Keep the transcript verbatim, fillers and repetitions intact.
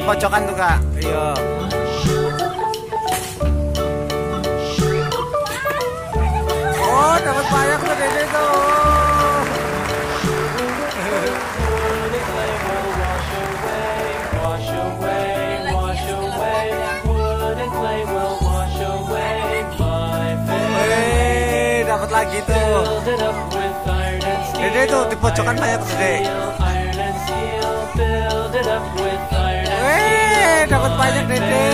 pojokan tuh Kak. Iya. Oh, dapat banyak tuh Dede tuh. Wih, dapat lagi tuh. Dede tuh di pojokan banyak tuh Dede. Wih, dapat banyak Dede.